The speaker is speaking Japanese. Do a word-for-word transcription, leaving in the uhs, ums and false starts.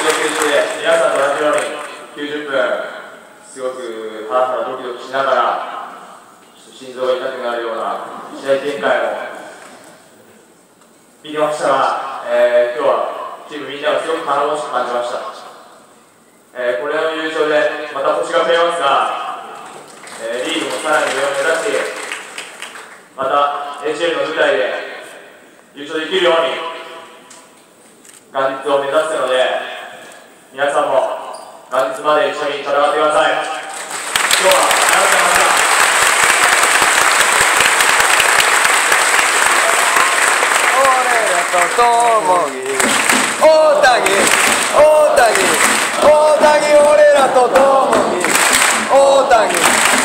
度吸収で皆さんと同じようにきゅうじゅっぷんすごくハラハラドキドキしながら心臓が痛くなるような試合展開を見てましたが、えー、今日はチームみんながすごく頼もしく感じました。えー、これの優勝でまた星が増えますが、えー、リーグもさらに上を目指してまた エイチエル の舞台で優勝できるように元日を目指すので、皆さんも元日まで一緒に戦ってください。今日はありがとうございました。 ともに大谷大谷大谷俺らとともに大谷